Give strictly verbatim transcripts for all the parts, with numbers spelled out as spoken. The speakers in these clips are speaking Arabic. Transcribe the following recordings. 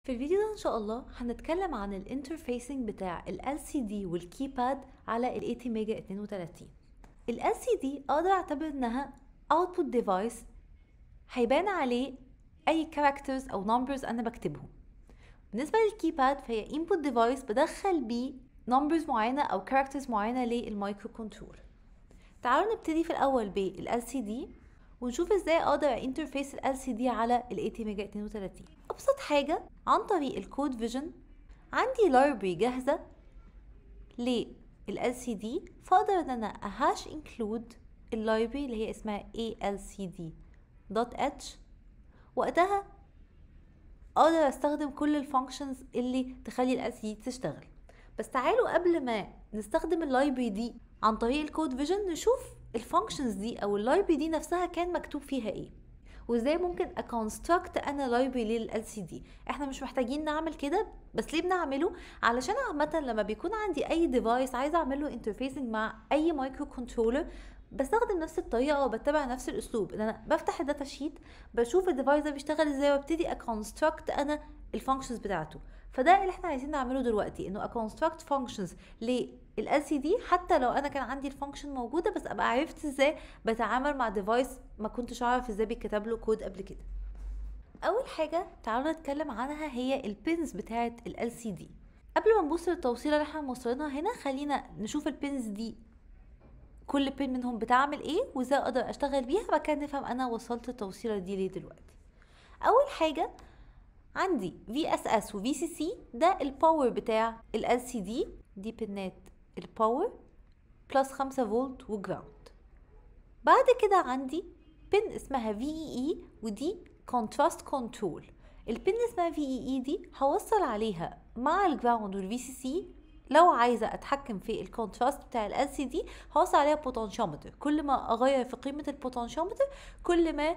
في الفيديو ده ان شاء الله هنتكلم عن الانترفيسنج بتاع ال إل سي دي والكيباد على ال إيه تي ميجا اتنين وتلاتين. ال إل سي دي اقدر اعتبر انها output device هيبان عليه اي characters او numbers انا بكتبهم. بالنسبه للكيباد فهي input device بدخل بيه numbers معينه او characters معينه للمايكرو كنترول. تعالوا نبتدي في الاول بال إل سي دي ونشوف ازاي اقدر انترفيس ال إل سي دي على ال إيه تي ميجا اتنين وتلاتين. ابسط حاجه عن طريق الكود فيجن، عندي library جاهزه لل إل سي دي، فاقدر ان انا اهاش include اللايبرري اللي هي اسمها إيه إل سي دي دوت إتش. وقتها اقدر استخدم كل الفانكشنز اللي تخلي ال إل سي دي تشتغل. بس تعالوا قبل ما نستخدم اللايبرري دي عن طريق الكود فيجن نشوف الفانكشنز دي او اللايبرري دي نفسها كان مكتوب فيها ايه، وازاي ممكن اكونستراكت انا لايبرري لل إل سي دي. احنا مش محتاجين نعمل كده، بس ليه بنعمله؟ علشان عامه لما بيكون عندي اي ديفايس عايزه اعمل له انترفيسنج مع اي مايكرو كنترولر، بستخدم نفس الطريقه وبتبع نفس الاسلوب، ان انا بفتح الداتا شيت بشوف الديفايس ده بيشتغل ازاي وابتدي اكونستراكت انا الفانكشنز بتاعته. فده اللي احنا عايزين نعمله دلوقتي، انه اكونستراكت فانكشنز لل إل سي دي حتى لو انا كان عندي الفانكشن موجوده، بس ابقى عرفت ازاي بتعامل مع ديفايس ما كنتش اعرف ازاي بيتكتب له كود قبل كده. اول حاجه تعالوا نتكلم عنها هي البينز بتاعه ال إل سي دي. قبل ما نبص للتوصيله اللي احنا موصلينها هنا، خلينا نشوف البينز دي كل بين منهم بتعمل ايه وازاي اقدر اشتغل بيها، بعد كده نفهم انا وصلت التوصيله دي ليه دلوقتي. اول حاجه عندي في إس إس و في سي سي، ده الباور بتاع ال إل سي دي، دي بنات الباور بلس خمسة فولت وجراوند. بعد كده عندي بن اسمها في إي إي ودي كونتراست كنترول. البن اسمها في إي إي دي هوصل عليها مع الجراوند والفي سي سي لو عايزه اتحكم في الكونتراست بتاع ال إل سي دي، هوصل عليها بوتنشيومتر. كل ما اغير في قيمه البوتنشيومتر كل ما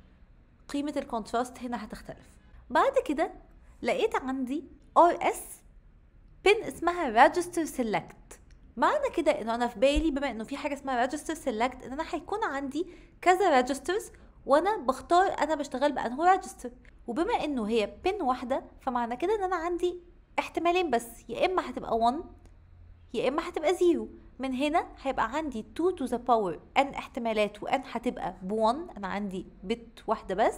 قيمه الكونتراست هنا هتختلف. بعد كده لقيت عندي آر إس بن اسمها register select. معنى كده انه انا في بالي بما انه في حاجه اسمها register select ان انا هيكون عندي كذا registers وانا بختار انا بشتغل بانه register، وبما انه هي بن واحده فمعنى كده ان انا عندي احتمالين بس، يا اما هتبقى واحد يا اما هتبقى صفر. من هنا هيبقى عندي اتنين to the power n احتمالات وان هتبقى بواحد، انا عندي بت واحده بس،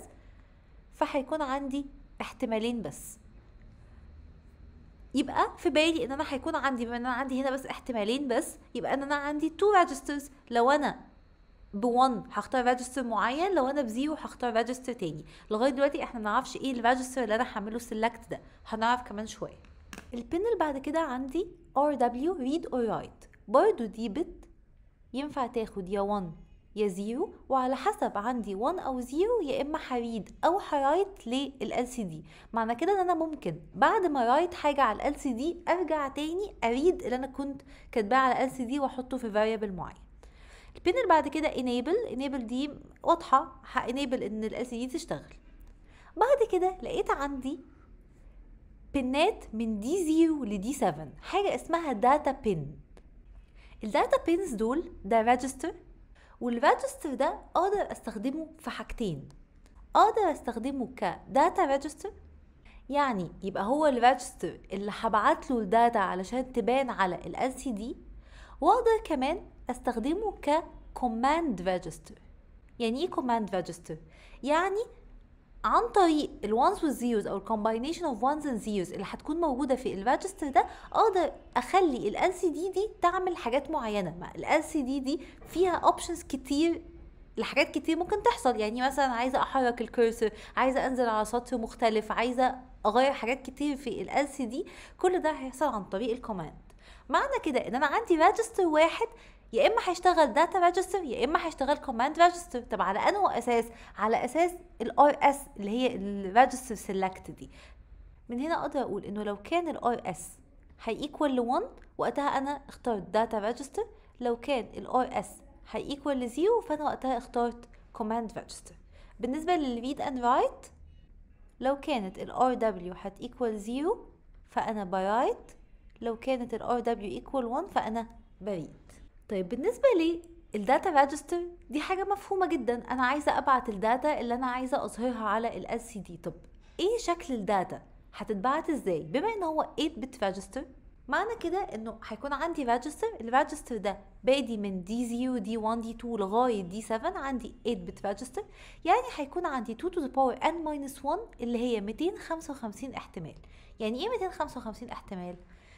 فهيكون عندي احتمالين بس. يبقى في بالي ان انا هيكون عندي بما ان انا عندي هنا بس احتمالين بس، يبقى ان انا عندي اتنين registers. لو انا بواحد هختار ريجستر معين، لو انا بزيرو هختار ريجستر تاني. لغايه دلوقتي احنا منعرفش ايه الريجستر اللي انا هعمله سيلكت، ده هنعرف كمان شويه. البن اللي بعد كده عندي آر دبليو read or write، برضو دي بت ينفع تاخد يا واحد يا زيرو، وعلى حسب عندي واحد او زيرو يا اما هريد او هرايت لل إل سي دي. معنى كده ان انا ممكن بعد ما رايت حاجه على ال إل سي دي ارجع تاني اريد اللي انا كنت كاتباه على ال إل سي دي واحطه في variable معين. البين اللي بعد كده enable enable دي واضحه، هانيبل ان ال إل سي دي تشتغل. بعد كده لقيت عندي بنات من دي صفر لدي سبعة، حاجه اسمها داتا بين. الداتا بينز دول ده ريجستر، والريجستر ده اقدر استخدمه في حاجتين. اقدر استخدمه كداتا ريجستر، يعني يبقى هو الريجستر اللي هبعت له الداتا علشان تبان على ال إل سي دي، واقدر كمان استخدمه ككوماند ريجستر. يعني ايه كوماند ريجستر؟ يعني عن طريق الوانز والزيروز او الكومباينيشن اوف وانز اند زيروز اللي هتكون موجوده في الريجستر ده، اقدر اخلي ال إل سي دي دي تعمل حاجات معينه. مع ال إل سي دي دي فيها اوبشنز كتير لحاجات كتير ممكن تحصل، يعني مثلا عايزه احرك الكيرسر، عايزه انزل على سطر مختلف، عايزه اغير حاجات كتير في ال إل سي دي، كل ده هيحصل عن طريق الكوماند. معنى كده ان انا عندي ريجستر واحد يا اما هيشتغل داتا ريجستر يا اما هيشتغل كوماند ريجستر. طب على انه اساس؟ على اساس الار اس اللي هي الريجستر سيلكت دي. من هنا اقدر اقول انه لو كان الار اس هيكوال ل واحد وقتها انا اخترت داتا ريجستر، لو كان الار اس هيكوال ل صفر فانا وقتها اخترت كوماند ريجستر. بالنسبه للريد اند رايت، لو كانت الار دبليو هتيكوال صفر فانا برايت، لو كانت الار دبليو ايكوال واحد فانا بريد. طيب بالنسبه لي الداتا ريجستر دي حاجه مفهومه جدا، انا عايزه ابعت الداتا اللي انا عايزه اظهرها على ال إل سي دي. طب ايه شكل الداتا؟ هتتبعت ازاي؟ بما ان هو ثمانية بت ريجستر، معنى كده انه هيكون عندي ريجستر، الريجستر ده بادي من دي صفر دي واحد دي اتنين لغايه دي سبعة، عندي ثمانية بت ريجستر، يعني هيكون عندي اتنين to the power n minus واحد اللي هي مئتين وخمسة وخمسين احتمال. يعني ايه مئتين وخمسة وخمسين احتمال؟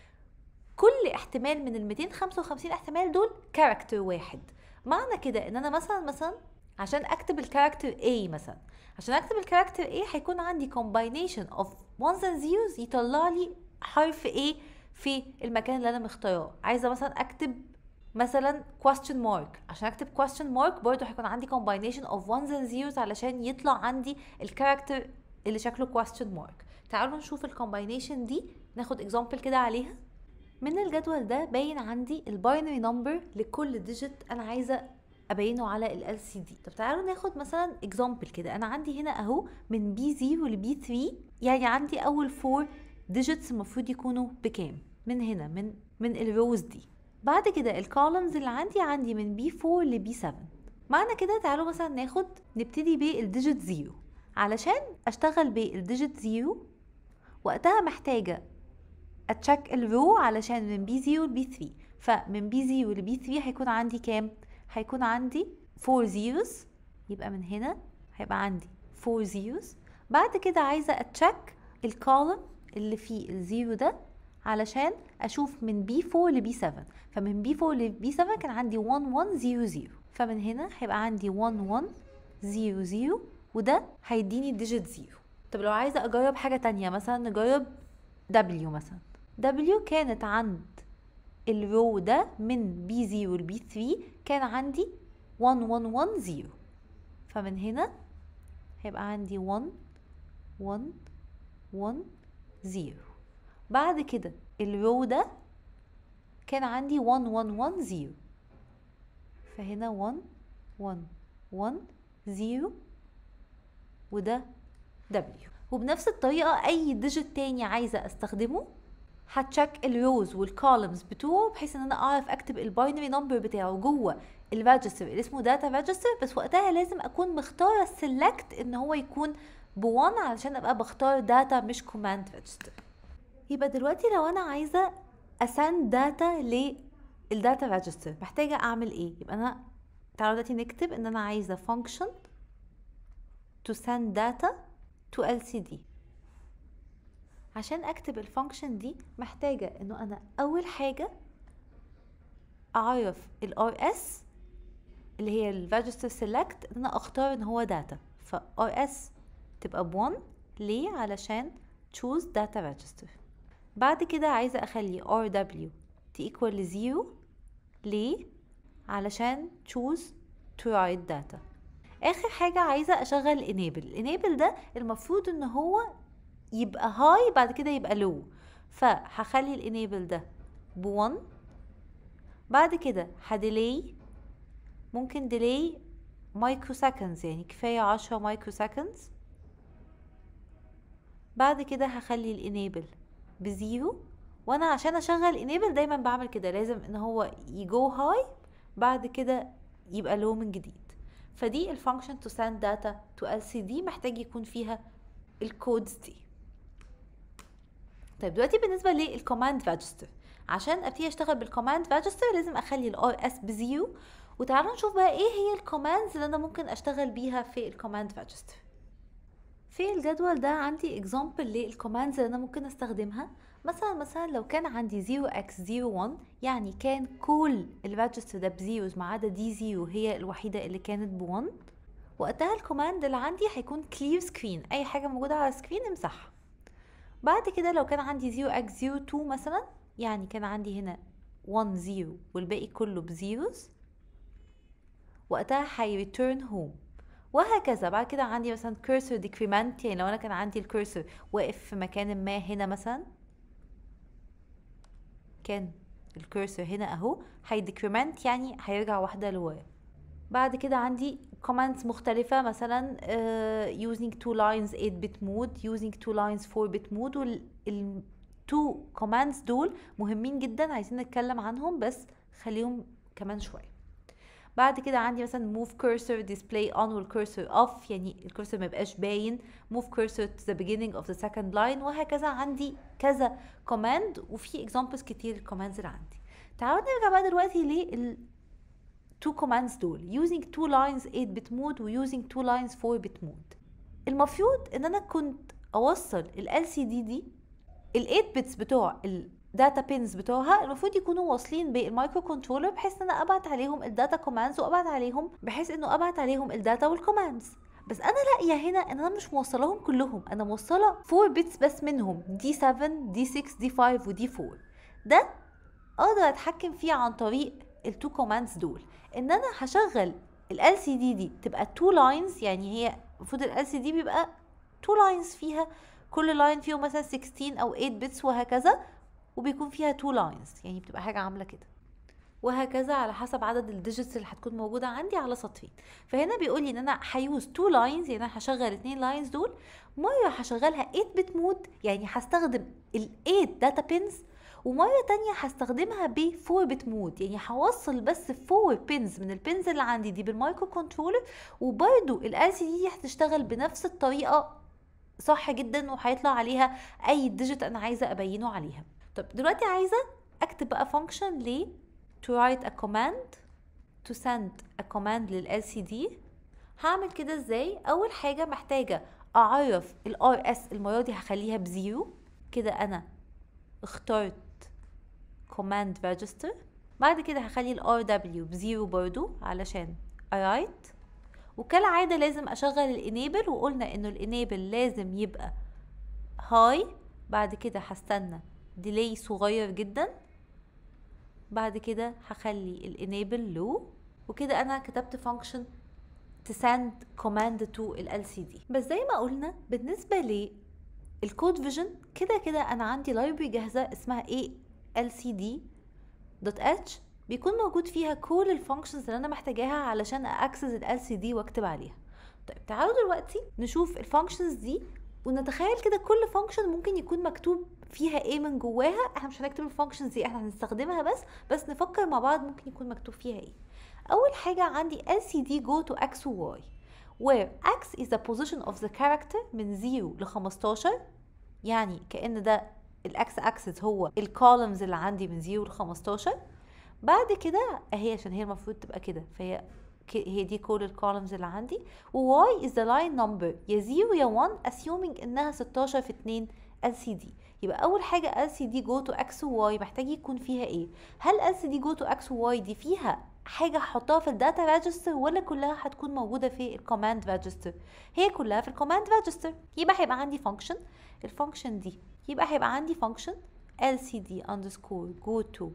كل احتمال من ال مئتين وخمسة وخمسين احتمال دول كاركتر واحد. معنى كده ان انا مثلا مثلا عشان اكتب الكاركتر A مثلا، عشان اكتب الكاركتر A هيكون عندي combination of ones and zeros يطلع لي حرف A في المكان اللي انا مختاره. عايزه مثلا اكتب مثلا question mark، عشان اكتب question mark برضو هيكون عندي combination of ones and zeros علشان يطلع عندي الكاركتر اللي شكله question mark. تعالوا نشوف الكومباينيشن دي، ناخد example كده عليها. من الجدول ده باين عندي الباينري نمبر لكل ديجيت انا عايزه ابينه على ال إل سي دي. طب تعالوا ناخد مثلا اكزامبل كده. انا عندي هنا اهو من بي صفر ل بي ثلاثة، يعني عندي اول فور ديجيتس المفروض يكونوا بكام؟ من هنا من من الروز دي. بعد كده الكولمز اللي عندي عندي من بي أربعة ل بي سبعة. معنى كده تعالوا مثلا ناخد نبتدي بالديجيت صفر. علشان اشتغل بالديجيت صفر وقتها محتاجه اتشيك الرو علشان من بي صفر لبي ثلاثة، فمن بي صفر لبي ثلاثة هيكون عندي كام؟ هيكون عندي أربعة زيروز، يبقى من هنا هيبقى عندي أربعة زيروز. بعد كده عايزه اتشيك الكولم اللي فيه الزيرو ده علشان اشوف من بي أربعة لبي سبعة، فمن بي أربعة لبي سبعة كان عندي واحد واحد صفر صفر، فمن هنا هيبقى عندي واحد واحد صفر صفر، وده هيديني الديجيت صفر. طب لو عايزه اجرب حاجه تانية، مثلا نجرب W مثلا. W كانت عند الرو ده من بي صفر لبي ثلاثة كان عندي واحد واحد واحد صفر، فمن هنا هيبقى عندي واحد واحد واحد صفر. بعد كده الرو ده كان عندي واحد واحد واحد صفر، فهنا واحد واحد واحد صفر، وده W. وبنفس الطريقة اي ديجيت تاني عايزة استخدمه هتشيك الروز والكولمز بتوعه بحيث ان انا اعرف اكتب الباينري نمبر بتاعه جوه الريجستر اللي اسمه داتا ريجستر، بس وقتها لازم اكون مختاره السلكت ان هو يكون بوان علشان ابقى بختار داتا مش كوماند ريجستر. يبقى دلوقتي لو انا عايزه اسند داتا للداتا ريجستر محتاجه اعمل ايه؟ يبقى انا تعالوا دلوقتي نكتب ان انا عايزه function to send data to إل سي دي. عشان اكتب الفانكشن دي محتاجة انه انا اول حاجة اعرف ال آر إس اللي هي ال register select ان انا اختار ان هو data، ف آر إس تبقى بone. ليه؟ علشان choose data register. بعد كده عايزة اخلي آر دبليو ت equal لزيرو. ليه؟ علشان choose to write data. اخر حاجة عايزة اشغل enable. enable ده المفروض ان هو يبقى هاي بعد كده يبقى لو، فهخلي الانيبل ده بوان. بعد كده هديلي، ممكن ديلي مايكرو سكندز، يعني كفايه عشرة مايكرو سكندز. بعد كده هخلي الانيبل بزيرو، وانا عشان اشغل انيبل دايما بعمل كده، لازم ان هو يجو هاي بعد كده يبقى لو من جديد. فدي الفانكشن تو سند داتا تو إل سي دي محتاج يكون فيها الكودز دي. طيب دلوقتي بالنسبه للكوماند ريجستر، عشان ابتدي اشتغل بالكوماند ريجستر لازم اخلي الار اس بزيرو. وتعالوا نشوف بقى ايه هي الكوماندز اللي انا ممكن اشتغل بيها في الكوماند ريجستر. في الجدول ده عندي اكزامبل للكوماندز اللي انا ممكن استخدمها. مثلا مثلا لو كان عندي صفر اكس صفر واحد، يعني كان كل الريجستر ده بزيروز ما عدا دي صفر هي الوحيده اللي كانت بواحد، وقتها الكوماند اللي عندي هيكون clear screen، اي حاجه موجوده على السكرين امسحها. بعد كده لو كان عندي صفر اكس صفر اتنين مثلا، يعني كان عندي هنا واحد صفر والباقي كله بزيروز، وقتها هي return home. وهكذا بعد كده عندي مثلا cursor decrement، يعني لو انا كان عندي الكورسور واقف في مكان ما هنا مثلا، كان الكورسور هنا اهو هي decrement يعني هيرجع واحده لورا. بعد كده عندي commands مختلفة، مثلا uh, using two lines eight bit mode، using two lines four bit mode. وال two commands دول مهمين جدا عايزين نتكلم عنهم، بس خليهم كمان شوية. بعد كده عندي مثلا move cursor display on والcursor off، يعني الكورسور ما يبقاش باين. move cursor to the beginning of the second line، وهكذا. عندي كذا command وفي examples كتير الكوماندز اللي عندي. تعالوا نرجع بقى دلوقتي لل two commands دول using two lines eight bit mode و using two lines four bit mode. المفروض ان انا كنت اوصل ال إل سي دي دي ال eight bits بتوع الداتا بينز بتوعها المفروض يكونوا واصلين بالمايكرو كنترولر، بحيث ان انا ابعت عليهم الداتا كوماندز وابعت عليهم بحيث انه ابعت عليهم الداتا والكوماندز. بس انا لاقيه هنا ان انا مش موصلاهم كلهم، انا موصله four bits بس منهم دي seven دي six دي five ودي four. ده اقدر اتحكم فيه عن طريق التو كوماندز دول، ان انا هشغل ال إل سي دي دي تبقى two lines، يعني هي المفروض ال إل سي دي بيبقى two lines فيها كل لاين فيهم مثلا sixteen او eight bits وهكذا، وبيكون فيها two lines، يعني بتبقى حاجه عامله كده وهكذا على حسب عدد الديجيتس اللي هتكون موجوده عندي على سطرين. فهنا بيقول لي ان انا هيوز two lines، يعني انا هشغل اتنين لاينز دول. مره هشغلها eight bit مود، يعني هستخدم ال eight داتا بينز، ومره تانية هستخدمها ب four bit مود، يعني هوصل بس four بينز من البينز اللي عندي دي بالمايكرو كنترولر، وبرده ال إل سي دي هتشتغل بنفس الطريقه صح جدا، وهيطلع عليها اي ديجيت انا عايزه ابينه عليها. طب دلوقتي عايزه اكتب بقى فانكشن ل to write a command to send a command لل إل سي دي. هعمل كده ازاي؟ اول حاجه محتاجه اعرف ال آر إس، المره دي هخليها بزيرو كده. انا اخترت command register. بعد كده هخلي ال آر دبليو بزيرو برضو علشان write. وكالعاده لازم اشغل الانيبل، وقلنا انه الانيبل لازم يبقى high. بعد كده هستنى ديلي صغير جدا. بعد كده هخلي الانيبل low، وكده انا كتبت فانكشن to send command to ال إل سي دي. بس زي ما قلنا بالنسبه للكود فيجن كده كده انا عندي لايبرري جاهزه اسمها إيه إل سي دي دوت إتش، بيكون موجود فيها كل الفانكشنز اللي انا محتاجاها علشان اكسس ال إل سي دي واكتب عليها. طيب تعالوا دلوقتي نشوف الفانكشنز دي ونتخيل كده كل فانكشن ممكن يكون مكتوب فيها ايه من جواها. احنا مش هنكتب الفانكشنز دي، احنا هنستخدمها بس بس نفكر مع بعض ممكن يكون مكتوب فيها ايه. اول حاجه عندي إل سي دي go to x و y where x is the position of the character من زيرو ل خمستاشر، يعني كأن ده الاكس اكسس هو الكولمز اللي عندي من زيرو ل خمستاشر. بعد كده اهي عشان هي المفروض تبقى كده، فهي هي دي كل الكولمز اللي عندي. و y is the line number يا زيرو يا واحد assuming انها ستاشر في اتنين إل سي دي. يبقى اول حاجه إل سي دي go to x و y محتاج يكون فيها ايه؟ هل إل سي دي go to x و y دي فيها حاجه هحطها في الداتا ريجستر ولا كلها هتكون موجوده في الكوماند ريجستر؟ هي كلها في الكوماند ريجستر. يبقى هيبقى عندي فانكشن، الفانكشن دي يبقى هيبقى عندي فانكشن إل سي دي underscore go to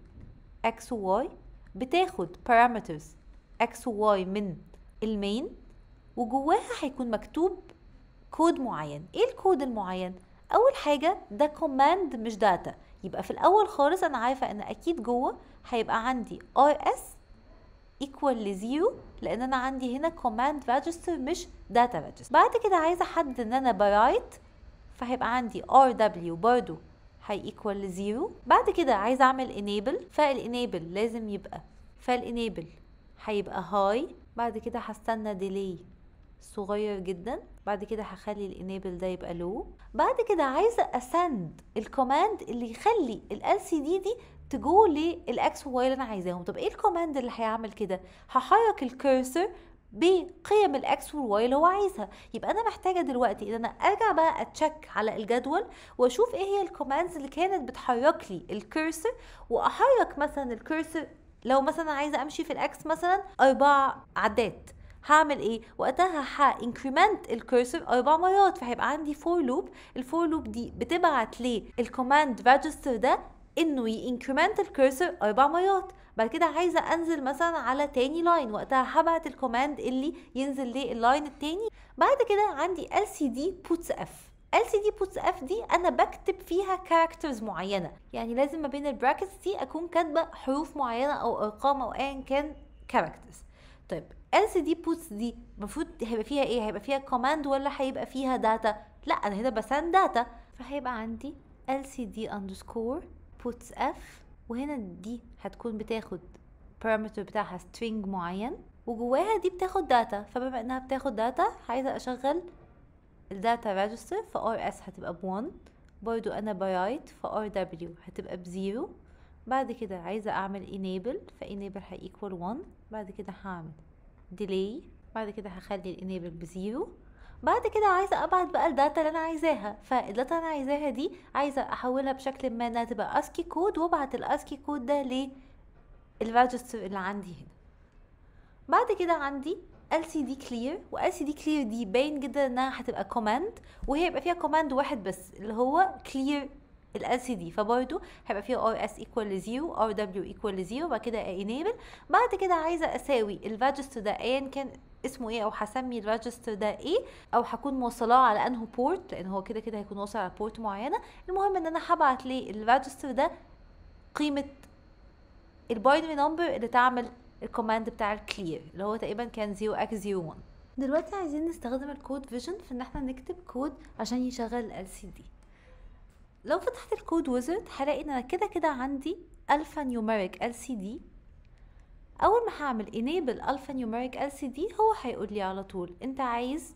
x و y بتاخد parameters x و y من المين، وجواها هيكون مكتوب كود معين. ايه الكود المعين؟ اول حاجه ده كوماند مش داتا، يبقى في الاول خالص انا عارفه ان اكيد جوه هيبقى عندي آر إس equal لزيرو، لان انا عندي هنا كوماند ريجستر مش داتا ريجستر. بعد كده عايزه احدد ان انا برايت، فهيبقى عندي آر دبليو برضو هي ايكوال لزيرو. بعد كده عايزه اعمل انيبل، فالانيبل لازم يبقى فالانيبل هيبقى هاي. بعد كده هستنى ديلي صغير جدا. بعد كده هخلي الانيبل ده يبقى لو. بعد كده عايزه اسند الكوماند اللي يخلي ال إل سي دي دي تجو للاكس وواي اللي انا عايزاهم. طب ايه الكوماند اللي هيعمل كده؟ هحرك الكيرسر بقيم الاكس والواي اللي هو عايزها. يبقى انا محتاجه دلوقتي ان انا ارجع بقى اتشيك على الجدول واشوف ايه هي الكوماندز اللي كانت بتحرك لي الكيرسر، واحرك مثلا الكيرسر لو مثلا عايزه امشي في الاكس مثلا اربع عدات، هعمل ايه وقتها؟ ها انكريمنت الكيرسر اربع مرات، فهيبقى عندي فور لوب. الفور لوب دي بتبعت لي الكوماند ريجستر ده انه ينكريمنت الكيرسر اربع مرات. بعد كده عايزه انزل مثلا على تاني لاين، وقتها هبعت الكوماند اللي ينزل لللاين التاني. بعد كده عندي إل سي دي puts f. إل سي دي puts f دي انا بكتب فيها كاركترز معينه، يعني لازم ما بين البراكتس دي اكون كاتبه حروف معينه او ارقام او ايا كان كاركترز. طيب إل سي دي puts دي المفروض هيبقى فيها ايه؟ هيبقى فيها كوماند ولا هيبقى فيها داتا؟ لا انا هنا بسند داتا، فهيبقى عندي إل سي دي underscore puts f، وهنا دي هتكون بتاخد parameter بتاعها string معين. وجواها دي بتاخد داتا، فبما انها بتاخد داتا عايزة اشغل الداتا ريجستر، ف ار اس هتبقى بوان، برضو انا برايت ف ار دبليو هتبقى بزيرو. بعد كده عايزة اعمل enable، ف enable هيكوال واحد. بعد كده هعمل delay، بعد كده هخلي الانيبل بزيرو. بعد كده عايزه ابعت بقى الداتا اللي انا عايزاها، فالداتا اللي انا عايزاها دي عايزه احولها بشكل ما انها تبقى اسكي كود، وابعت الاسكي كود ده للريجستر اللي عندي هنا. بعد كده عندي ال سي دي clear، و ال سي دي clear دي باين جدا انها هتبقى كوماند، وهي يبقى فيها كوماند واحد بس اللي هو clear ال ال سي دي، فبرضو هيبقى فيها ار اس equal لزيرو، ار دبليو equal لزيرو. بعد كده enable. بعد كده عايزه اساوي الريجستر ده ايا كان اسمه ايه، او هسمي الريجستر ده ايه، او هكون موصلاه على انه بورت، لان هو كده كده هيكون واصل على بورت معينه. المهم ان انا هبعت للريجستر ده قيمه الباينري نمبر اللي تعمل الكوماند بتاع الكلير، اللي هو تقريبا كان زيرو اكس زيرو واحد. دلوقتي عايزين نستخدم الكود فيجن في ان احنا نكتب كود عشان يشغل ال ال سي دي. لو فتحت الكود ويزرد هلاقي ان انا كده كده عندي الفا نيوميريك ال سي دي. اول ما هعمل enable الفا نيوميريك ال سي دي هو هيقول لي على طول انت عايز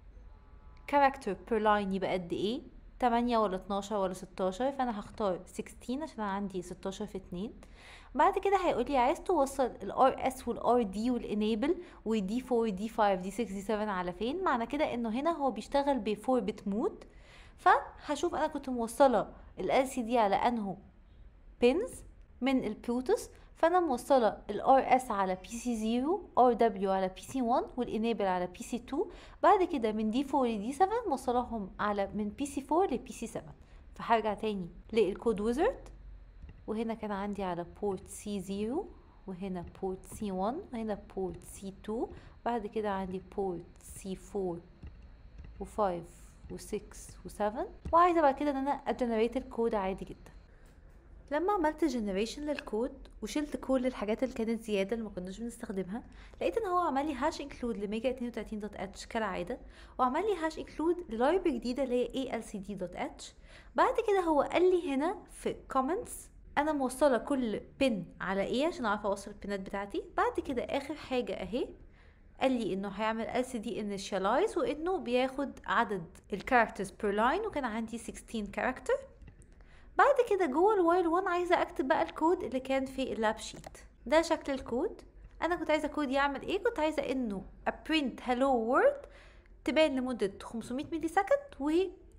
character per line يبقى قد ايه، تمانية ولا اتناشر ولا ستاشر، فانا هختار ستاشر عشان انا عندي ستاشر في اتنين. بعد كده هيقول لي عايز توصل ال ار اس وال ار دي وال enable و دي اربعة دي خمسة دي ستة دي سبعة على فين. معنى كده انه هنا هو بيشتغل ب اربعة بت مود، فهشوف انا كنت موصله ال ال سي دي على انه pins من البروتوس، فانا موصله ال ار اس على بي سي صفر، ار دبليو على بي سي واحد، والانيبل على بي سي اتنين. بعد كده من دي اربعة ل دي سبعة موصلاهم على من بي سي اربعة ل بي سي سبعة. فهرجع تاني للكود ويزرد، وهنا كان عندي على بورت سي صفر، وهنا بورت سي واحد، وهنا بورت سي اتنين. بعد كده عندي بورت سي اربعة و خمسة و ستة و سبعة، وعايزه بعد كده ان انا اجنريت الكود عادي جدا. لما عملت جنريشن للكود وشلت كل الحاجات اللي كانت زياده اللي ما كناش بنستخدمها، لقيت ان هو عمل لي هاش انكلود لميجا اتنين وتلاتين دوت اتش كالعاده، وعمل لي هاش انكلود للايبرري جديده اللي هي اي ال سي دي دوت اتش. بعد كده هو قال لي هنا في كومنتس انا موصله كل بن على ايه عشان اعرف اوصل البنات بتاعتي. بعد كده اخر حاجه اهي قال لي انه هيعمل ال سي دي initialize، وانه بياخد عدد الكاركترز بير لاين، وكان عندي ستاشر كاركتر. بعد كده جوه الوايل واحد عايزه اكتب بقى الكود اللي كان في اللاب شيت. ده شكل الكود. انا كنت عايزه كود يعمل ايه، كنت عايزه انه print hello world تبان لمده خمسمية ملي سكند، و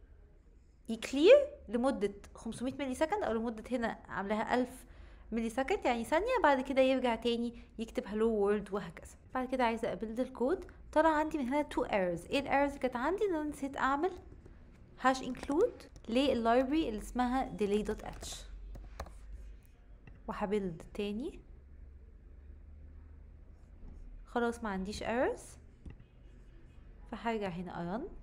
يكلير لمده خمسمية ملي سكند، او لمده هنا عاملاها ألف ملي سكند يعني ثانيه. بعد كده يرجع تاني يكتب hello world وهكذا. بعد كده عايزه ابلد الكود. طلع عندي من هنا تو errors. ايه الايرورز اللي كانت عندي؟ ان انا نسيت اعمل هاش انكلود لللايبرري اللي اسمها delay.h. وهبلد تاني. خلاص ما عنديش errors، فهرجع هنا run.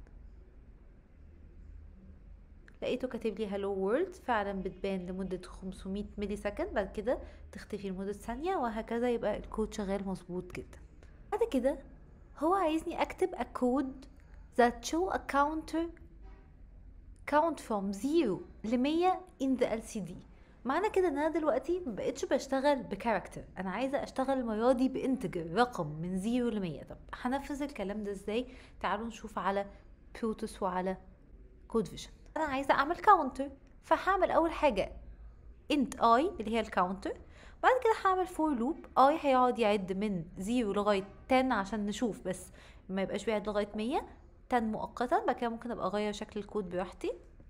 لقيته كاتب لي hello world فعلا بتبان لمدة خمسمية ملي سكند، بعد كده تختفي لمدة ثانية، وهكذا. يبقى الكود شغال مظبوط جدا. بعد كده هو عايزني اكتب a code that show a counter count from zero ل مية in the ال سي دي. معنى كده ان انا دلوقتي مبقتش بشتغل بكاركتر، انا عايزه اشتغل المره دي بانتجر، رقم من صفر ل مية. طب هنفذ الكلام ده ازاي؟ تعالوا نشوف على بروتوس وعلى كود فيجن. انا عايزه اعمل كاونتر، فهعمل اول حاجه int i اللي هي الكاونتر. بعد كده هعمل فور لوب. i هيقعد يعد من صفر لغايه عشرة عشان نشوف، بس ما يبقاش بيعد لغايه مية. عشرة مؤقتا، بعد كده ممكن ابقى اغير شكل الكود براحتي.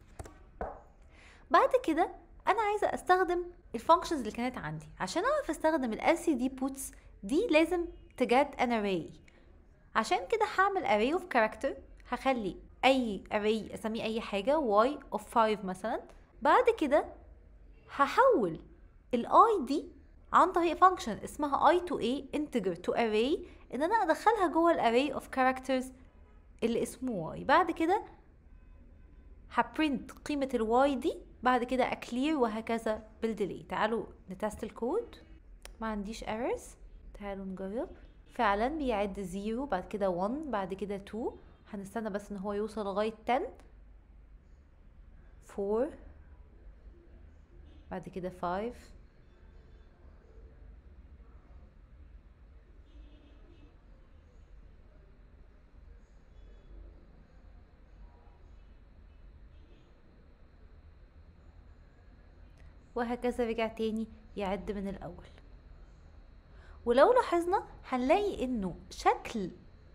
بعد كده انا عايزه استخدم الفانكشنز اللي كانت عندي. عشان اعرف استخدم ال ال سي دي puts دي لازم تجات an array. عشان كده هعمل array of character، هخلي اي array اسميه اي حاجه y of خمسة مثلا. بعد كده هحول ال i دي عن طريق فانكشن اسمها i to a integer to array، ان انا ادخلها جوه ال array of characters اللي اسمه y. بعد كده هبرنت قيمه الواي دي، بعد كده اكلير، وهكذا بالديلي. تعالوا نتست الكود. ما عنديش errors. تعالوا نجرب. فعلا بيعد صفر، بعد كده واحد، بعد كده اتنين. هنستنى بس ان هو يوصل لغايه عشرة. أربعة، بعد كده خمسة، وهكذا رجع تاني يعد من الاول. ولو لاحظنا هنلاقي انه شكل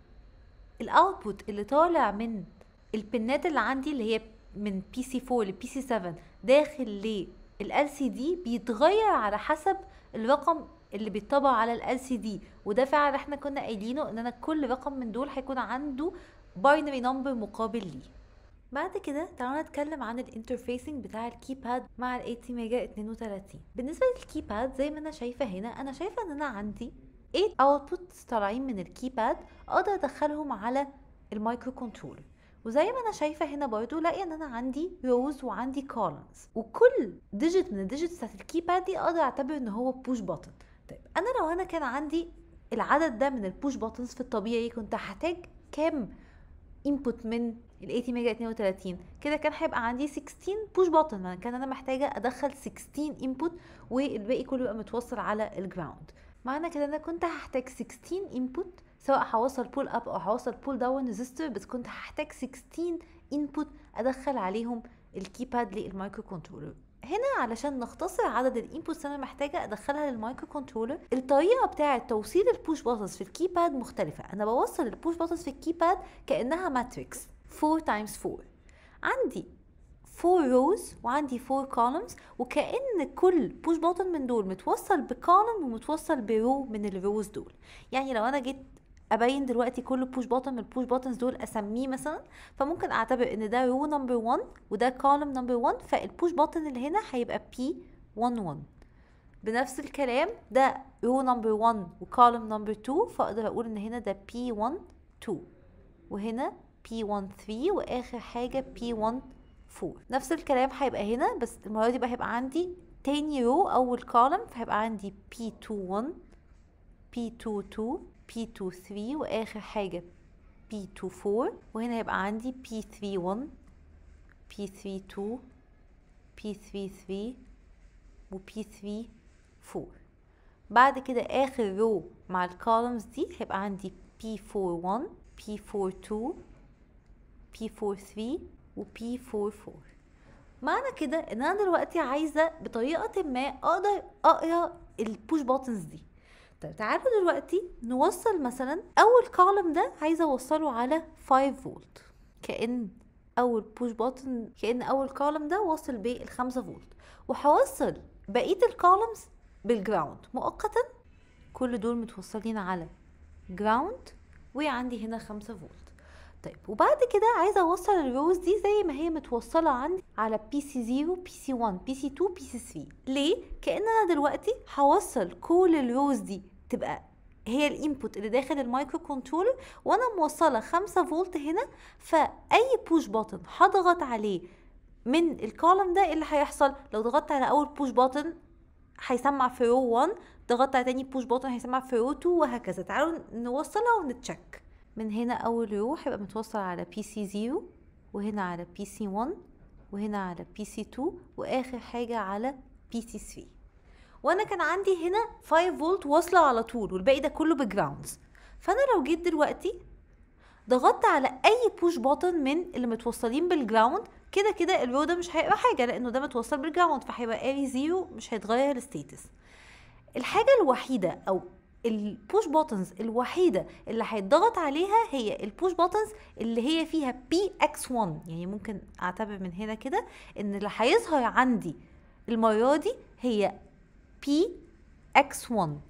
الاوتبوت اللي طالع من البنات اللي عندي اللي هي من بي سي فور ل بي سي سفن داخل لل إل سي دي بيتغير على حسب الرقم اللي بيطبع على ال إل سي دي، وده فعلا احنا كنا قايلينه ان انا كل رقم من دول هيكون عنده باينري نمبر مقابل ليه. بعد كده تعالوا نتكلم عن الانترفيسنج بتاع الكيباد مع ال إيه تي ميجا اتنين وتلاتين. بالنسبه للكيباد زي ما انا شايفه هنا، انا شايفه ان انا عندي تمانية اوتبوتس طالعين من الكيباد اقدر ادخلهم على المايكرو كنترولر، وزي ما انا شايفه هنا برضو لاقي ان انا عندي روز وعندي كولمز، وكل ديجيت من الديجيتس بتاعت الكيباد دي اقدر اعتبر ان هو بوش بutton. طيب انا لو انا كان عندي العدد ده من البوش باتنز في الطبيعي كنت هحتاج كام input من ال إيه تي ميجا اتنين وتلاتين؟ كده كان هيبقى عندي ستاشر بوش باتن، كان انا محتاجه ادخل ستاشر input والباقي كله يبقى متوصل على الجراوند. معنى كده انا كنت هحتاج ستاشر input، سواء هوصل بول اب او هوصل بول داون ريزيستور، بس كنت هحتاج ستاشر input ادخل عليهم الكيباد للمايكرو كنترولر. هنا علشان نختصر عدد الانبوتس انا محتاجه ادخلها للمايكرو كنترولر، الطريقه بتاعه توصيل البوش باتنز في الكيباد مختلفه. انا بوصل البوش باتنز في الكيباد كانها ماتريكس أربعة تايمز أربعة، عندي أربعة روز وعندي أربعة كولمز، وكأن كل بوش باتن من دول متوصل بكولم ومتوصل برو من الروز دول. يعني لو انا جيت ابين دلوقتي كل بوش باتن من البوش باتنز دول اسميه مثلا، فممكن اعتبر ان ده رو نمبر واحد وده كولم نمبر واحد، فالبوش باتن اللي هنا هيبقى بي واحد واحد. بنفس الكلام ده رو نمبر واحد وكولم نمبر اتنين، فاقدر اقول ان هنا ده بي واحد اتنين، وهنا بي واحد تلاتة، واخر حاجه بي واحد أربعة. نفس الكلام هيبقى هنا، بس المره دي بقى هيبقى عندي تاني رو اول كولم، فهيبقى عندي بي اتنين واحد، بي اتنين اتنين، بي اتنين تلاتة، واخر حاجه بي اتنين أربعة، وهنا هيبقى عندي بي تلاتة واحد، بي تلاتة اتنين، بي تلاتة تلاتة، وبي تلاتة أربعة. بعد كده اخر رو مع الكولمز دي هيبقى عندي بي أربعة واحد، بي أربعة اتنين، بي أربعة تلاتة، وبي أربعة أربعة. معنى كده ان انا دلوقتي عايزه بطريقه ما اقدر اقرا البوش باتنز دي. طيب تعالوا دلوقتي نوصل مثلا اول كولم ده عايزه اوصله على خمسة فولت، كأن اول بوش باتن كأن اول كولم ده واصل بالخمسة فولت، وهوصل بقيه الكولمز بالجراوند مؤقتا. كل دول متوصلين على جراوند، وعندي هنا خمسة فولت. طيب وبعد كده عايزه اوصل الروز دي زي ما هي متوصله عندي على بي سي صفر، بي سي واحد، بي سي اتنين، بي سي تلاتة. ليه؟ كأن انا دلوقتي هوصل كل الروز دي تبقى هي الانبوت اللي داخل المايكرو كنترولر، وانا موصله خمسة فولت هنا، فاي بوش باتن هضغط عليه من الكولم ده اللي هيحصل لو ضغطت على اول بوش باتن هيسمع في رو واحد، ضغطت على تاني بوش باتن هيسمع في رو اتنين، وهكذا. تعالوا نوصلها ونتشك. من هنا اول رو هيبقى متوصل على بي سي صفر، وهنا على بي سي واحد، وهنا على بي سي اتنين، واخر حاجه على بي سي تلاتة. وانا كان عندي هنا خمسة فولت واصله على طول، والباقي ده كله بجراوندز. فانا لو جيت دلوقتي ضغطت على اي بوش باتن من اللي متوصلين بالجراوند، كده كده الرو ده مش هيبقى حاجه لانه ده متوصل بالجراوند، فهيبقى قاري زيرو، مش هيتغير الستيتس. الحاجه الوحيده او البوش باتنز الوحيده اللي هيتضغط عليها هي البوش باتنز اللي هي فيها بي اكس واحد. يعني ممكن اعتبر من هنا كده ان اللي هيظهر عندي المره دي هي بي اكس واحد،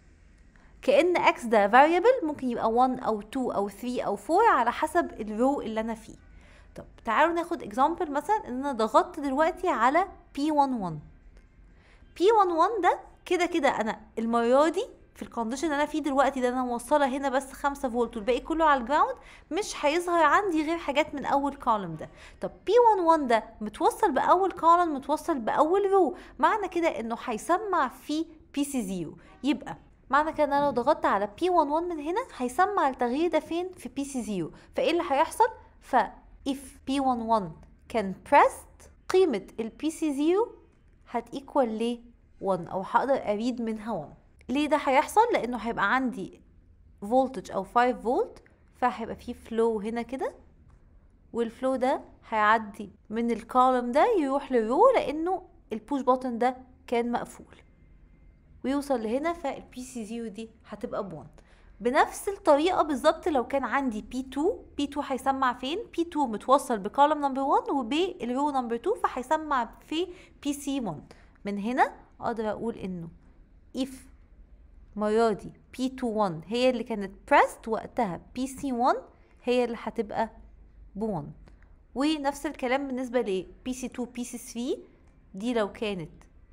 كأن x ده variable ممكن يبقى واحد او اتنين او تلاتة او اربعة على حسب الرو اللي انا فيه. طب تعالوا ناخد example مثلا ان انا ضغطت دلوقتي على بي واحد واحد. بي واحد واحد ده كده كده انا المره دي في الكونديشن اللي انا فيه دلوقتي ده انا موصله هنا بس خمسة فولت والباقي كله على الجراوند، مش هيظهر عندي غير حاجات من اول كولم ده. طب بي واحد واحد ده متوصل باول كولم، متوصل باول رو، معنى كده انه هيسمع في بي سي صفر. يبقى معنى كده ان انا لو ضغطت على بي واحد واحد من هنا هيسمع التغيير ده فين؟ في بي سي صفر. فايه اللي هيحصل؟ ف if بي واحد واحد كان pressed، قيمه البي سي صفر هتيكوال ل واحد، او هقدر اريد منها واحد. ليه ده هيحصل؟ لانه هيبقى عندي فولتج او خمسة فولت، فهيبقى فيه فلو هنا كده، والفلو ده هيعدي من الكولم ده يروح للرو، لانه البوش بutton ده كان مقفول ويوصل لهنا، فالبي سي صفر دي هتبقى بواحد. بنفس الطريقة بالظبط لو كان عندي بي اتنين، بي اتنين هيسمع فين؟ بي اتنين متوصل بكولم نمبر واحد وبالرو نمبر اتنين، فهيسمع في بي سي واحد. من هنا اقدر اقول انه if مرة دي بي اتنين واحد هي اللي كانت pressed، وقتها بي سي واحد هي اللي هتبقى بواحد. ونفس الكلام بالنسبة ل بي سي اتنين بي سي تلاتة، دي لو كانت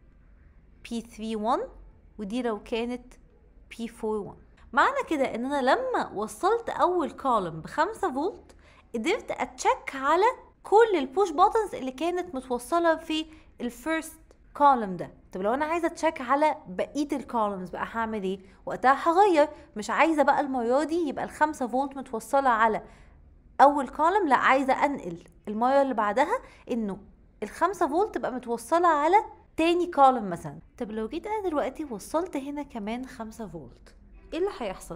بي تلاتة واحد ودي لو كانت بي اربعة واحد. معنى كده ان انا لما وصلت اول كولم بخمسة فولت قدرت اتشك على كل البوش بوتنز اللي كانت متوصلة في الفيرست كولم ده. طب لو انا عايزة اتشك على بقية الكولمز بقى هعمل ايه؟ وقتها هغير، مش عايزة بقى المرة دي يبقى الخمسة فولت متوصلة على اول كولم، لا عايزة انقل المرة اللي بعدها انه الخمسة فولت تبقى متوصلة على تاني كولم مثلا. طب لو جيت انا دلوقتي وصلت هنا كمان خمسة فولت، ايه اللي هيحصل؟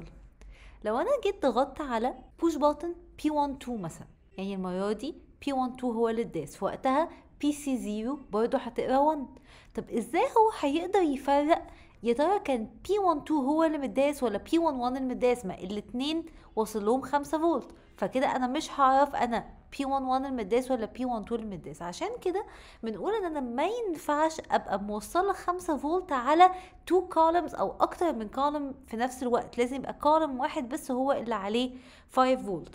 لو انا جيت ضغطت على بوش بutton بي واحد اتنين مثلا، يعني المرة دي بي واحد اتنين هو اللي اتداس، وقتها بي سي صفر برضه هتقرا واحد. طب ازاي هو هيقدر يفرق يا ترى كان بي واحد اتنين هو اللي متداس ولا بي واحد واحد اللي متداس؟ ما الاتنين واصل لهم خمسة فولت، فكده انا مش هعرف انا بي واحد واحد المداس ولا بي واحد اتنين المداس. عشان كده بنقول ان انا ما ينفعش ابقى موصله خمسة فولت على اتنين كولمز او اكتر من كولم في نفس الوقت، لازم يبقى كولم واحد بس هو اللي عليه خمسة فولت.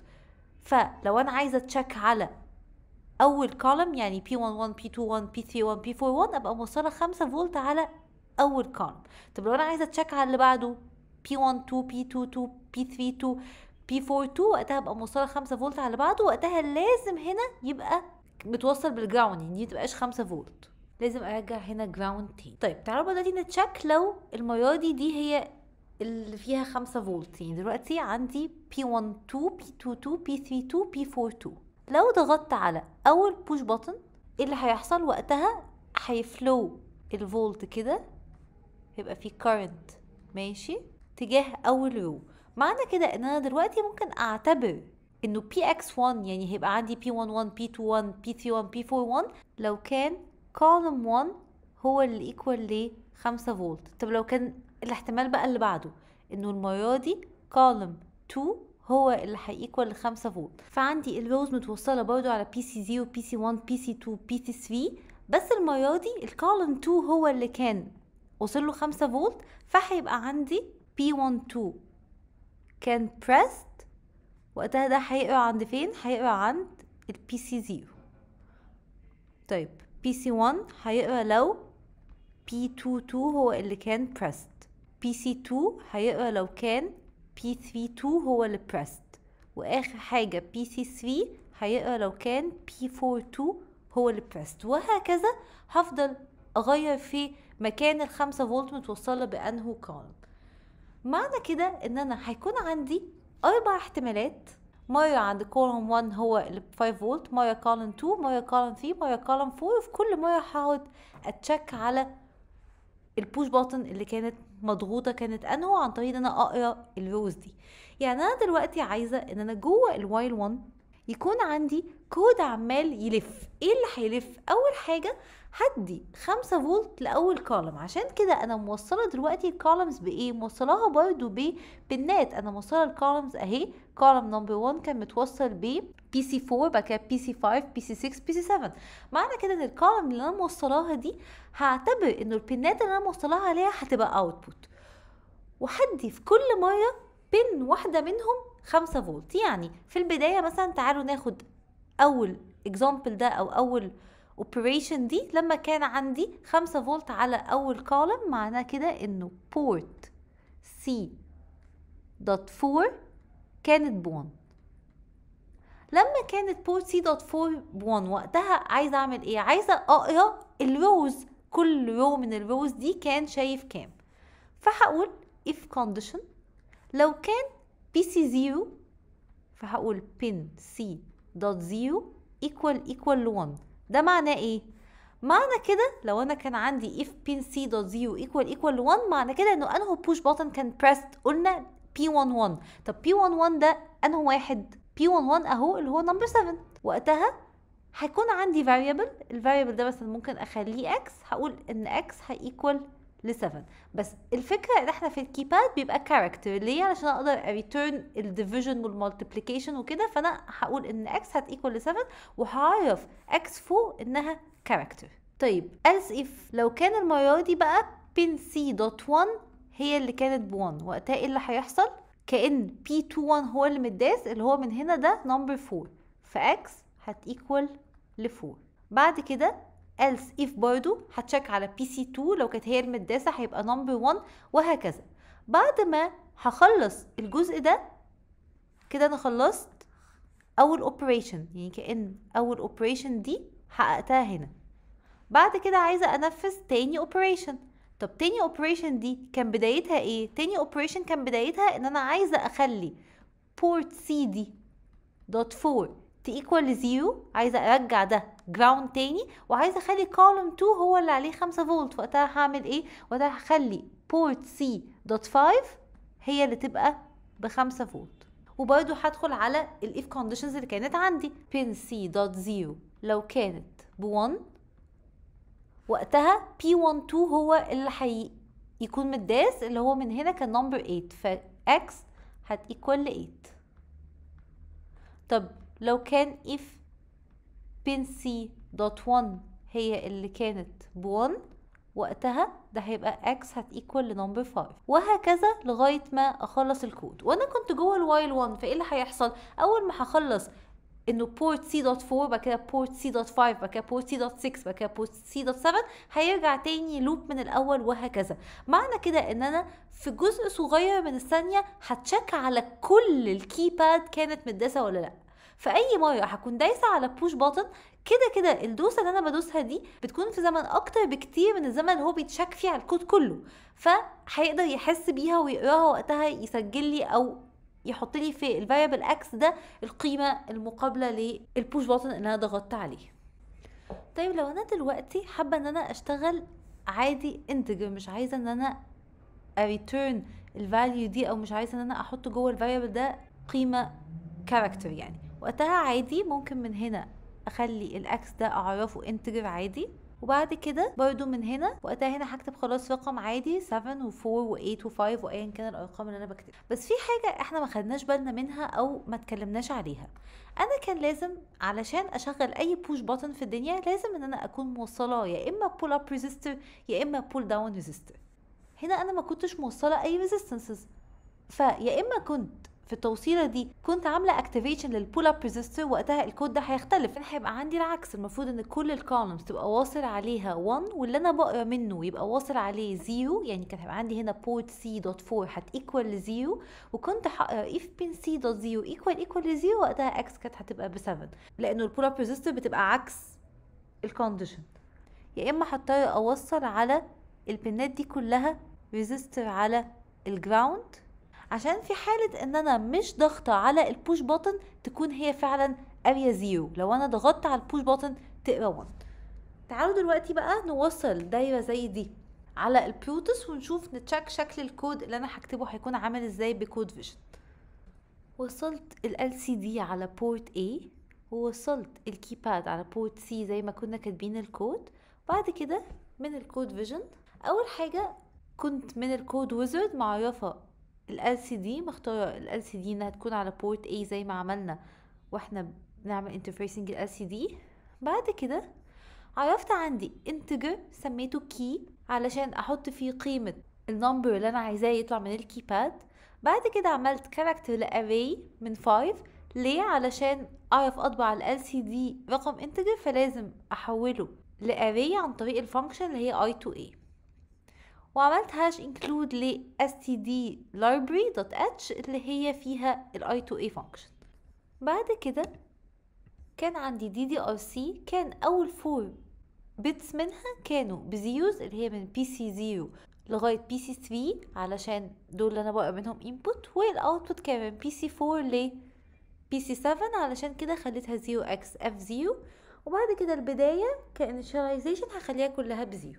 فلو انا عايزه اتشك على اول كولم يعني بي واحد واحد بي اتنين واحد بي تلاتة واحد بي اربعة واحد، ابقى موصله خمسة فولت على اول كولم. طب لو انا عايزه اتشك على اللي بعده بي واحد اتنين بي اتنين اتنين بي تلاتة اتنين بي اربعة اتنين، وقتها ابقى موصله خمسة فولت على بعده، وقتها لازم هنا يبقى متوصل بالجراوند، يعني دي متبقاش خمسة فولت، لازم ارجع هنا جراوند تاني. طيب تعالوا دلوقتي نتشك لو المره دي دي هي اللي فيها خمسة فولت. يعني دلوقتي عندي بي واحد اتنين بي اتنين اتنين بي تلاتة اتنين بي اربعة اتنين. لو ضغطت على اول بوش بutton ايه اللي هيحصل؟ وقتها هيفلو الفولت كده، هيبقى في current ماشي تجاه اول رو. معنى كده ان انا دلوقتي ممكن اعتبر انه بي اكس واحد يعني هيبقى عندي بي واحد واحد بي اتنين واحد بي تلاتة واحد بي اربعة واحد لو كان column واحد هو اللي ايكوال ل خمسة فولت. طب لو كان الاحتمال بقى اللي بعده انه المرة دي column اتنين هو اللي هيكوال ل خمسة فولت، فعندي الروز متوصلة برضو على بي سي صفر بي سي واحد بي سي اتنين بي سي تلاتة، بس المرة دي الكولوم اتنين هو اللي كان وصل له خمسة فولت، فهيبقى عندي بي واحد اتنين كان pressed، وقتها ده هيقرا عند فين؟ هيقرا عند البي سي صفر. طيب بي سي واحد هيقرا لو بي اتنين اتنين هو اللي كان pressed، بي سي اتنين هيقرا لو كان بي تلاتة اتنين هو اللي pressed، واخر حاجة بي سي تلاتة هيقرا لو كان بي اربعة اتنين هو اللي pressed، وهكذا هفضل اغير في مكان الخمسة فولت متوصلة بانه كولوم. معنى كده ان انا هيكون عندي اربع احتمالات، مرة عند كولوم واحد هو اللي ب خمسة فولت، مرة كولوم اتنين، مرة كولوم تلاتة، مرة كولوم اربعة، وفي كل مرة هقعد اتشك على البوش بutton اللي كانت مضغوطة كانت انه عن طريق ان انا اقرا الروز دي. يعني انا دلوقتي عايزة ان انا جوه الوايل واحد يكون عندي كود عمال يلف. ايه اللي هيلف؟ اول حاجة هدي خمسة فولت لاول كولم، عشان كده انا موصله دلوقتي الكولمز بايه؟ موصلاها برضو ببنات. انا موصله الكولمز اهي، كولم نمبر واحد كان متوصل ب بي سي اربعة، بعد كده بي سي خمسة، بي سي ستة، بي سي سبعة. معنى كده ان الكولم اللي انا موصلاها دي هعتبر انه البنات اللي انا موصلاها عليها هتبقى اوتبوت، وهدي في كل مره بن واحده منهم خمسة فولت. يعني في البدايه مثلا تعالوا ناخد اول اكزامبل ده او اول operation دي، لما كان عندي خمسة فولت على اول كولم، معناه كده انه port سي دوت اربعة كانت بون. لما كانت port سي دوت اربعة بون، وقتها عايزه اعمل ايه؟ عايزه اقرا الروز، كل رو من الروز دي كان شايف كام. فهقول if condition لو كان بي سي صفر، فهقول pin سي دوت صفر equal equal واحد. ده معناه ايه؟ معنى كده لو انا كان عندي if pin c dot zero equal equal واحد، معنى كده انه انه push button كان pressed. قلنا بي واحد واحد. طب بي واحد واحد ده انه واحد؟ بي واحد واحد اهو اللي هو number سبعة. وقتها هيكون عندي variable، الفاريبل ده مثلا ممكن اخليه x، هقول ان x هيكوال ل سبعة. بس الفكره ان احنا في الكيباد بيبقى كاركتر ليه؟ علشان اقدر اريتيرن الديفيجن والمالتيبليكيشن وكده، فانا هقول ان x هتيكوال ل سبعة وهعرف x فوق انها كاركتر. طيب else if لو كان المره دي بقى pin c dot one هي اللي كانت ب واحد، وقتها ايه اللي هيحصل؟ كأن بي اتنين واحد هو اللي متداس، اللي هو من هنا ده نمبر اربعة، ف x هتيكوال ل اربعة. بعد كده else if برضو هتشيك على بي سي اتنين، لو كانت هي المتداسة هيبقى نمبر واحد، وهكذا. بعد ما هخلص الجزء ده كده انا خلصت اول اوبريشن، يعني كأن اول اوبريشن دي حققتها هنا. بعد كده عايزة انفذ تاني اوبريشن. طب تاني اوبريشن دي كان بدايتها ايه؟ تاني اوبريشن كان بدايتها ان انا عايزة اخلي بورت سي دي دوت اربعة تيكوال لزيرو، عايزة ارجع ده جراوند تاني، وعايزة اخلي كولوم اتنين هو اللي عليه خمسة فولت. وقتها هعمل ايه؟ وقتها هخلي بورت سي دوت خمسة هي اللي تبقى بخمسة فولت. وبرضو هدخل على الاف كونديشنز اللي كانت عندي. بين سي دوت صفر لو كانت بواحد، وقتها بي واحد اتنين هو اللي حي يكون متداس، اللي هو من هنا كان نمبر تمانية، ف x هتيكوال ل تمانية. طب لو كان if pin c dot one هي اللي كانت ب واحد، وقتها ده هيبقى x هتيكوال لنمبر خمسة، وهكذا لغايه ما اخلص الكود. وانا كنت جوه الوايل واحد، فايه اللي هيحصل؟ اول ما هخلص انه بورت سي دوت اربعة، بعد كده بورت سي دوت خمسة، بعد كده بورت سي دوت ستة، بعد كده بورت سي دوت سبعة، هيرجع تاني لوب من الاول، وهكذا. معنى كده ان انا في جزء صغير من الثانيه هتشيك على كل الكيباد كانت متداسه ولا لا. فاي مره هكون دايسه على بوش بutton، كده كده الدوسه اللي انا بدوسها دي بتكون في زمن اكتر بكتير من الزمن اللي هو بيتشك فيه على الكود كله، فهيقدر يحس بيها ويقراها، وقتها يسجل لي او يحط لي في الفاريبل اكس ده القيمه المقابله للبوش بutton اللي انا ضغطت عليه. طيب لو انا دلوقتي حابه ان انا اشتغل عادي انتجر، مش عايزه ان انا اريتيرن الفاليو دي، او مش عايزه ان انا احط جوه الفاريبل ده قيمه كاركتر، يعني وقتها عادي ممكن من هنا اخلي الاكس ده اعرفه انتجر عادي. وبعد كده برضو من هنا وقتها هنا هكتب خلاص رقم عادي سبعة و أربعة و تمانية و خمسة وايا كان الارقام اللي انا بكتبها. بس في حاجه احنا ما خدناش بالنا منها او ما اتكلمناش عليها. انا كان لازم علشان اشغل اي بوش بutton في الدنيا لازم ان انا اكون موصله يا اما بول اب ريزيستور يا اما بول داون ريزيستور. هنا انا ما كنتش موصله اي ريزيستنسز، فيا اما كنت في التوصيله دي كنت عامله اكتيفيشن للبول اب ريزيستور، وقتها الكود ده هيختلف. انا هيبقى عندي العكس، المفروض ان كل الكولمز تبقى واصل عليها واحد، واللي انا بقرا منه يبقى واصل عليه صفر، يعني كان هيبقى عندي هنا بورت سي دوت اربعة هتيكوال لصفر، وكنت هقرا اف بين سي دوت صفر ايكوال ايكوال لصفر، وقتها اكس كانت هتبقى ب سبعة، لانه البول اب ريزيستور بتبقى عكس الكونديشن. يا اما هضطر اوصل على البنات دي كلها ريزيستور على الجراوند، عشان في حالة ان انا مش ضغطة على البوش بutton تكون هي فعلا اريا زيرو، لو انا ضغطت على البوش button تقرا واحد. تعالوا دلوقتي بقى نوصل دايرة زي دي على البروتوس ونشوف نتشك شكل الكود اللي انا هكتبه هيكون عامل ازاي بكود فيجن. وصلت ال إل سي دي على بورت A، ووصلت الكيباد على بورت C زي ما كنا كاتبين الكود. بعد كده من الكود فيجن اول حاجة كنت من الكود ويزرد معرفة ال إل سي دي، مختارة ال إل سي دي انها تكون على بورت A زي ما عملنا واحنا بنعمل انترفيسنج ال إل سي دي. بعد كده عرفت عندي انتجر سميته key علشان احط فيه قيمة النمبر اللي انا عايزاه يطلع من الكيباد. بعد كده عملت كاركتر لاري من خمسة، ليه؟ علشان اعرف اطبع على ال إل سي دي رقم انتجر فلازم احوله لاري عن طريق الفانكشن اللي هي اي تو اي. وعملت هاش include ل stdlibrary.h اللي هي فيها ال اي تو اي function. بعد كده كان عندي دي دي ار سي، كان اول فور بيتس منها كانوا بزيروز اللي هي من بي سي صفر لغاية بي سي ثلاثة علشان دول اللي انا بقرا منهم input، والاوتبوت كان من بي سي أربعة ل بي سي سبعة علشان كده خليتها صفر اكس اف صفر. وبعد كده البداية كinitialization هخليها كلها بزيرو.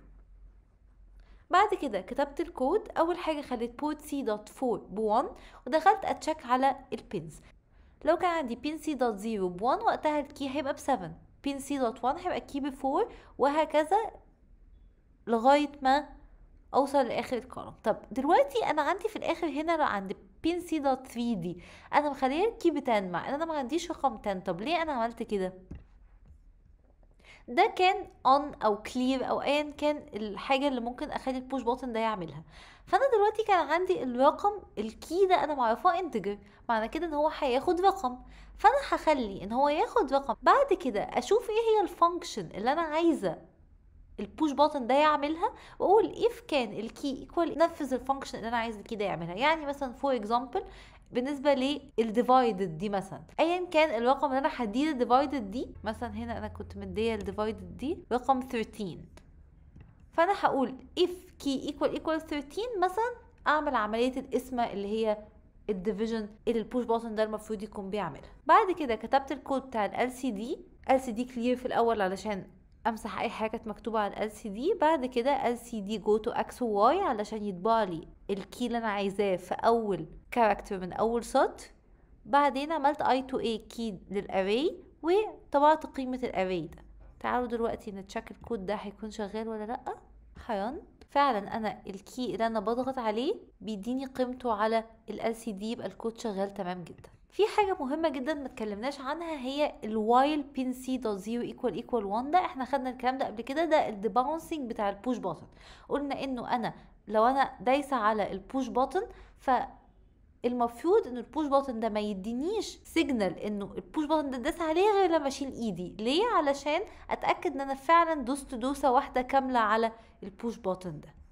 بعد كده كتبت الكود. اول حاجه خليت بورت سي دوت أربعة ب واحد، ودخلت اتشيك على البينز. لو كان عندي بين سي دوت صفر ب واحد وقتها الكي هيبقى ب سبعة، بين سي دوت واحد هيبقى كي بفور، وهكذا لغايه ما اوصل لاخر الكولوم. طب دلوقتي انا عندي في الاخر هنا لو عند بين سي دوت ثري دي انا مخليه الكي ب عشرة، مع ان انا ما عنديش رقم عشرة. طب ليه انا عملت كده؟ ده كان on او clear او ايا كان الحاجه اللي ممكن اخلي البوش بوتن ده يعملها. فانا دلوقتي كان عندي الرقم الكي ده انا معرفاه انتجر، معنى كده ان هو هياخد رقم، فانا هخلي ان هو ياخد رقم. بعد كده اشوف ايه هي الفانكشن اللي انا عايزه البوش بوتن ده يعملها، واقول if كان الكي ايكوال نفذ الفانكشن اللي انا عايز الكي ده يعملها. يعني مثلا فور اكزامبل بالنسبه للديفايدد دي، مثلا ايا كان الرقم اللي انا هديه الديفايدد دي، مثلا هنا انا كنت مديه الديفايدد دي رقم ثلاثة عشر، فانا هقول if key equal equal ثلاثة عشر مثلا، اعمل عمليه القسمه اللي هي الديفيجن اللي البوش بوتن ده المفروض يكون بيعملها. بعد كده كتبت الكود بتاع ال سي دي ال سي دي clear في الاول علشان امسح اي حاجه كانت مكتوبه على ال سي دي. بعد كده ال سي دي go to x و y علشان يطبع لي الكي اللي انا عايزاه في اول كاركتر من اول سطر. بعدين عملت i to a key للاري وطبعت قيمه الاري ده. تعالوا دلوقتي نتشيك الكود ده هيكون شغال ولا لا. حيان فعلا انا الكي اللي انا بضغط عليه بيديني قيمته على ال ال سي دي، يبقى الكود شغال تمام جدا. في حاجه مهمه جدا ما اتكلمناش عنها، هي الوايل بين سي دوت زيرو ايكوال ايكوال واحد. ده احنا خدنا الكلام ده قبل كده، ده الديباونسنج بتاع البوش بوتن. قلنا انه انا لو انا دايسه على البوش بوتن فالمفروض ان البوش بوتن ده ما يدينيش سيجنال انه البوش بوتن ده داس عليه غير لما اشيل ايدي. ليه؟ علشان اتاكد ان انا فعلا دوست دوسه واحده كامله على البوش بوتن ده.